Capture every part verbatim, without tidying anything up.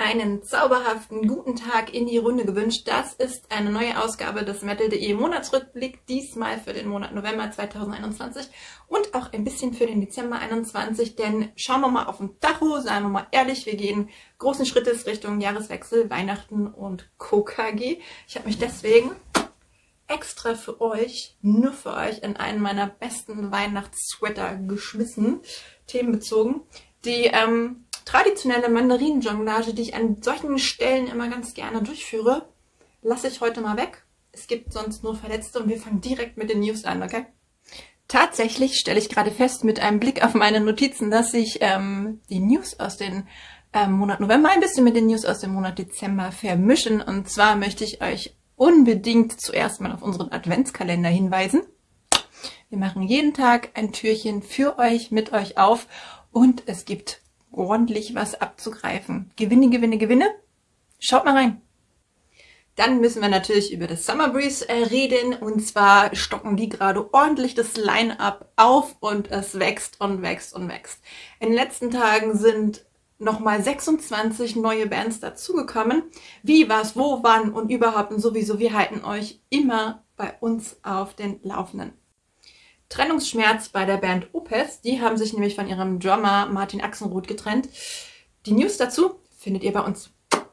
einen zauberhaften guten Tag in die Runde gewünscht. Das ist eine neue Ausgabe des Metal punkt de Monatsrückblick, diesmal für den Monat November zweitausendeinundzwanzig und auch ein bisschen für den Dezember einundzwanzig, denn schauen wir mal auf den Tacho, seien wir mal ehrlich, wir gehen großen Schrittes Richtung Jahreswechsel, Weihnachten und Co. K G. Ich habe mich deswegen extra für euch, nur für euch, in einen meiner besten Weihnachtssweater geschmissen, themenbezogen. Die ähm, traditionelle Mandarinenjonglage, die ich an solchen Stellen immer ganz gerne durchführe, lasse ich heute mal weg. Es gibt sonst nur Verletzte und wir fangen direkt mit den News an, okay? Tatsächlich stelle ich gerade fest mit einem Blick auf meine Notizen, dass sich ähm, die News aus dem ähm, Monat November ein bisschen mit den News aus dem Monat Dezember vermischen. Und zwar möchte ich euch unbedingt zuerst mal auf unseren Adventskalender hinweisen. Wir machen jeden Tag ein Türchen für euch, mit euch auf und es gibt ordentlich was abzugreifen. Gewinne, Gewinne, Gewinne. Schaut mal rein. Dann müssen wir natürlich über das Summer Breeze äh, reden und zwar stocken die gerade ordentlich das Line-Up auf und es wächst und wächst und wächst. In den letzten Tagen sind nochmal sechsundzwanzig neue Bands dazugekommen. Wie, was, wo, wann und überhaupt und sowieso. Wir halten euch immer bei uns auf den Laufenden. Trennungsschmerz bei der Band Opeth. Die haben sich nämlich von ihrem Drummer Martin Axenroth getrennt. Die News dazu findet ihr bei uns.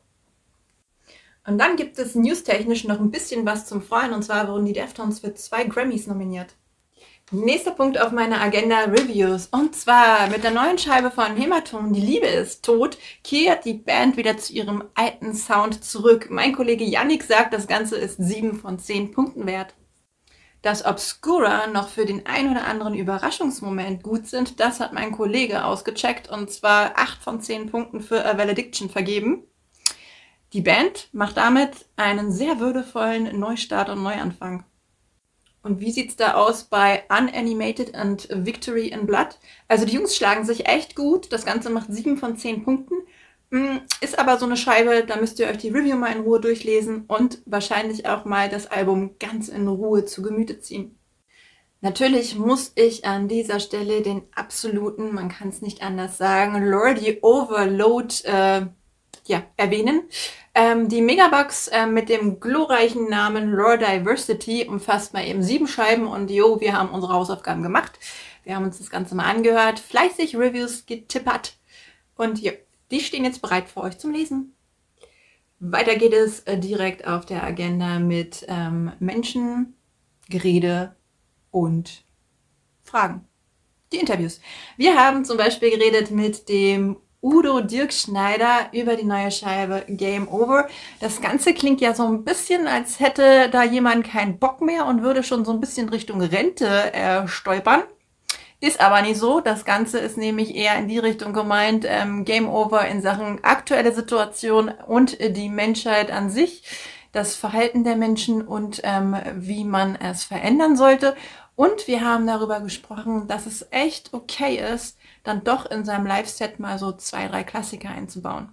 Und dann gibt es newstechnisch noch ein bisschen was zum Freuen. Und zwar wurden die Deftones für zwei Grammys nominiert. Nächster Punkt auf meiner Agenda, Reviews. Und zwar mit der neuen Scheibe von Hämatom, Die Liebe ist tot, kehrt die Band wieder zu ihrem alten Sound zurück. Mein Kollege Yannick sagt, das Ganze ist sieben von zehn Punkten wert. Dass Obscura noch für den ein oder anderen Überraschungsmoment gut sind, das hat mein Kollege ausgecheckt und zwar acht von zehn Punkten für A Valediction vergeben. Die Band macht damit einen sehr würdevollen Neustart und Neuanfang. Und wie sieht's da aus bei Unanimated and Victory in Blood? Also die Jungs schlagen sich echt gut, das Ganze macht sieben von zehn Punkten. Ist aber so eine Scheibe, da müsst ihr euch die Review mal in Ruhe durchlesen und wahrscheinlich auch mal das Album ganz in Ruhe zu Gemüte ziehen. Natürlich muss ich an dieser Stelle den absoluten, man kann es nicht anders sagen, Lordi Overload äh, ja, erwähnen. Ähm, die Megabox äh, mit dem glorreichen Namen Lore Diversity umfasst mal eben sieben Scheiben und jo, wir haben unsere Hausaufgaben gemacht. Wir haben uns das Ganze mal angehört, fleißig Reviews getippert und jo, die stehen jetzt bereit für euch zum Lesen. Weiter geht es äh, direkt auf der Agenda mit ähm, Menschen, Gerede und Fragen. Die Interviews. Wir haben zum Beispiel geredet mit dem Udo Dirkschneider über die neue Scheibe Game Over. Das Ganze klingt ja so ein bisschen, als hätte da jemand keinen Bock mehr und würde schon so ein bisschen Richtung Rente äh, stolpern. Ist aber nicht so. Das Ganze ist nämlich eher in die Richtung gemeint, ähm, Game Over in Sachen aktuelle Situation und äh, die Menschheit an sich, das Verhalten der Menschen und ähm, wie man es verändern sollte. Und wir haben darüber gesprochen, dass es echt okay ist, dann doch in seinem Live-Set mal so zwei, drei Klassiker einzubauen.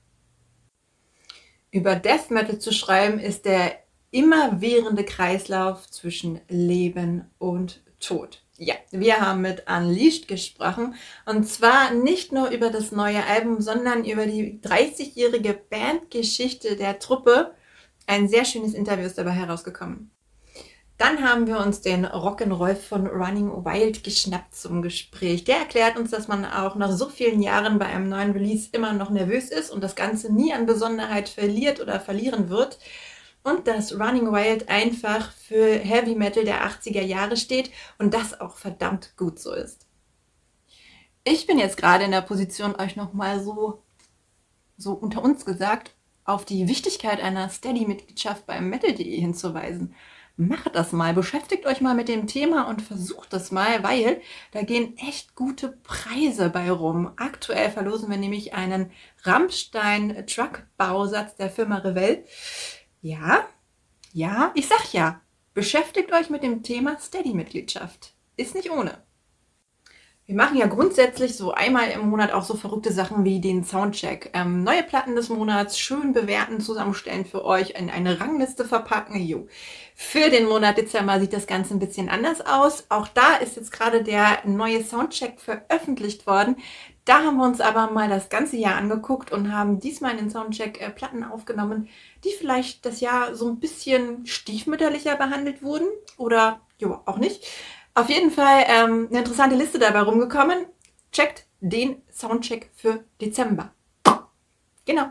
Über Death Metal zu schreiben ist der immerwährende Kreislauf zwischen Leben und Tod. Ja, wir haben mit Unleashed gesprochen und zwar nicht nur über das neue Album, sondern über die dreißigjährige Bandgeschichte der Truppe. Ein sehr schönes Interview ist dabei herausgekommen. Dann haben wir uns den Rock'n'Roll von Running Wild geschnappt zum Gespräch. Der erklärt uns, dass man auch nach so vielen Jahren bei einem neuen Release immer noch nervös ist und das Ganze nie an Besonderheit verliert oder verlieren wird. Und dass Running Wild einfach für Heavy Metal der achtziger Jahre steht und das auch verdammt gut so ist. Ich bin jetzt gerade in der Position, euch nochmal so, so unter uns gesagt, auf die Wichtigkeit einer Steady-Mitgliedschaft beim Metal punkt de hinzuweisen. Macht das mal, beschäftigt euch mal mit dem Thema und versucht das mal, weil da gehen echt gute Preise bei rum. Aktuell verlosen wir nämlich einen Rammstein-Truck-Bausatz der Firma Revell. Ja, ja, ich sag ja, beschäftigt euch mit dem Thema Steady-Mitgliedschaft. Ist nicht ohne. Wir machen ja grundsätzlich so einmal im Monat auch so verrückte Sachen wie den Soundcheck. Ähm, neue Platten des Monats schön bewerten, zusammenstellen für euch, in eine Rangliste verpacken. Jo. Für den Monat Dezember sieht das Ganze ein bisschen anders aus. Auch da ist jetzt gerade der neue Soundcheck veröffentlicht worden. Da haben wir uns aber mal das ganze Jahr angeguckt und haben diesmal in den Soundcheck äh, Platten aufgenommen, die vielleicht das Jahr so ein bisschen stiefmütterlicher behandelt wurden oder jo, auch nicht. Auf jeden Fall ähm, eine interessante Liste dabei rumgekommen. Checkt den Soundcheck für Dezember. Genau.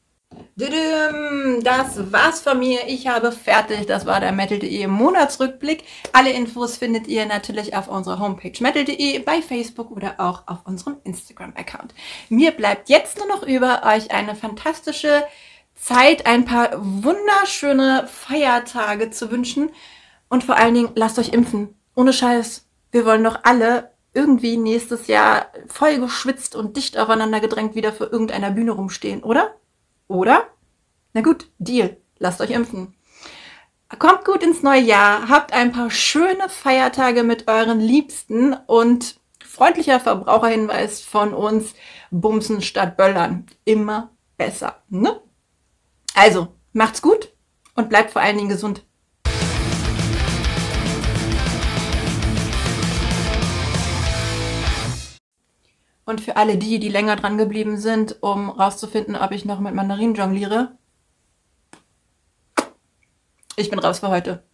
Das war's von mir. Ich habe fertig. Das war der metal punkt de Monatsrückblick. Alle Infos findet ihr natürlich auf unserer Homepage metal punkt de, bei Facebook oder auch auf unserem Instagram-Account. Mir bleibt jetzt nur noch über, euch eine fantastische Zeit, ein paar wunderschöne Feiertage zu wünschen und vor allen Dingen lasst euch impfen. Ohne Scheiß, wir wollen doch alle irgendwie nächstes Jahr voll geschwitzt und dicht aufeinander gedrängt wieder vor irgendeiner Bühne rumstehen, oder? Oder? Na gut, Deal. Lasst euch impfen. Kommt gut ins neue Jahr, habt ein paar schöne Feiertage mit euren Liebsten und freundlicher Verbraucherhinweis von uns, bumsen statt böllern. Immer besser, ne? Also, macht's gut und bleibt vor allen Dingen gesund. Und für alle die, die länger dran geblieben sind, um rauszufinden, ob ich noch mit Mandarinen jongliere, ich bin raus für heute.